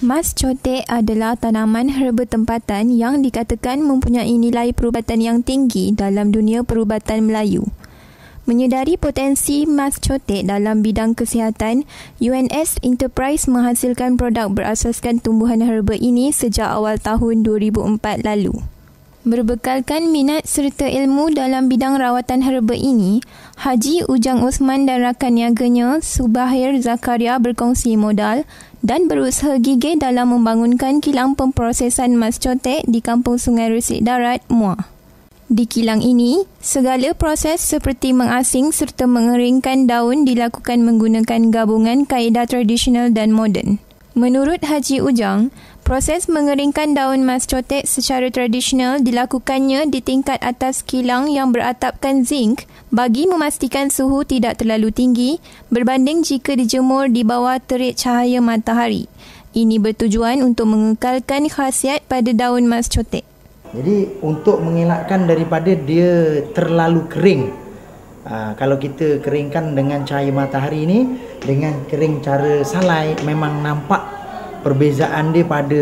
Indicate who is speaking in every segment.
Speaker 1: Mas cotek adalah tanaman herba tempatan yang dikatakan mempunyai nilai perubatan yang tinggi dalam dunia perubatan Melayu. Menyedari potensi mas cotek dalam bidang kesihatan, UNS Enterprise menghasilkan produk berasaskan tumbuhan herba ini sejak awal tahun 2004 lalu. Berbekalkan minat serta ilmu dalam bidang rawatan herba ini, Haji Ujang Osman dan rakan niaganya Subahir Zakaria berkongsi modal dan berusaha gigih dalam membangunkan kilang pemprosesan mas cotek di Kampung Sungai Resik Darat, Muar. Di kilang ini, segala proses seperti mengasing serta mengeringkan daun dilakukan menggunakan gabungan kaedah tradisional dan moden. Menurut Haji Ujang, proses mengeringkan daun mas cotek secara tradisional dilakukannya di tingkat atas kilang yang beratapkan zinc bagi memastikan suhu tidak terlalu tinggi berbanding jika dijemur di bawah terik cahaya matahari. Ini bertujuan untuk mengekalkan khasiat pada daun mas cotek.
Speaker 2: Jadi untuk mengelakkan daripada dia terlalu kering, kalau kita keringkan dengan cahaya matahari ini, dengan kering cara salai, memang nampak perbezaan dia pada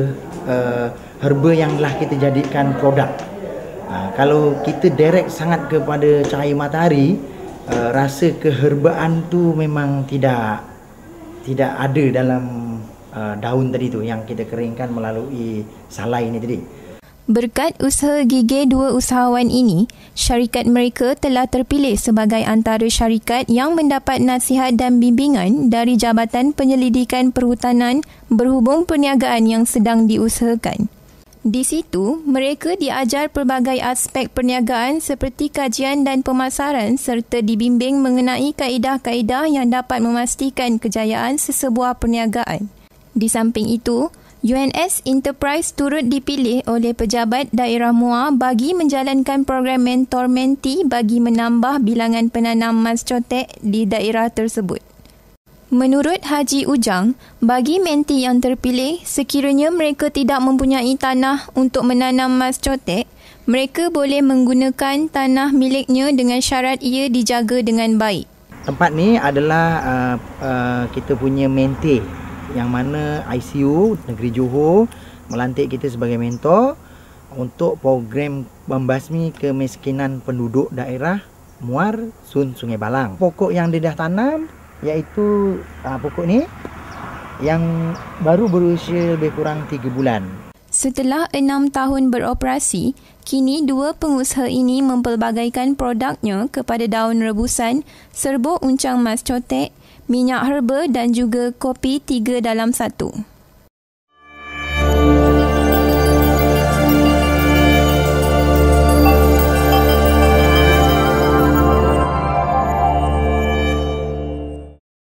Speaker 2: herba yang telah kita jadikan produk. Kalau kita direct sangat kepada cahaya matahari, rasa keherbaan tu memang tidak ada dalam daun tadi tu yang kita keringkan melalui salai ini tadi.
Speaker 1: Berkat usaha gigih dua usahawan ini, syarikat mereka telah terpilih sebagai antara syarikat yang mendapat nasihat dan bimbingan dari Jabatan Penyelidikan Perhutanan berhubung perniagaan yang sedang diusahakan. Di situ, mereka diajar pelbagai aspek perniagaan seperti kajian dan pemasaran serta dibimbing mengenai kaedah-kaedah yang dapat memastikan kejayaan sesebuah perniagaan. Di samping itu, UNS Enterprise turut dipilih oleh pejabat daerah Muar bagi menjalankan program mentor-menti bagi menambah bilangan penanam mas cotek di daerah tersebut. Menurut Haji Ujang, bagi menti yang terpilih, sekiranya mereka tidak mempunyai tanah untuk menanam mas cotek, mereka boleh menggunakan tanah miliknya dengan syarat ia dijaga dengan baik.
Speaker 2: Tempat ni adalah kita punya menti, yang mana ICU Negeri Johor melantik kita sebagai mentor untuk program membasmi kemiskinan penduduk daerah Muar Sun Sungai Balang. Pokok yang dia dah tanam iaitu pokok ni yang baru berusia lebih kurang 3 bulan.
Speaker 1: Setelah 6 tahun beroperasi, kini dua pengusaha ini mempelbagaikan produknya kepada daun rebusan, serbuk uncang mas cotek, minyak herba dan juga kopi 3 dalam 1.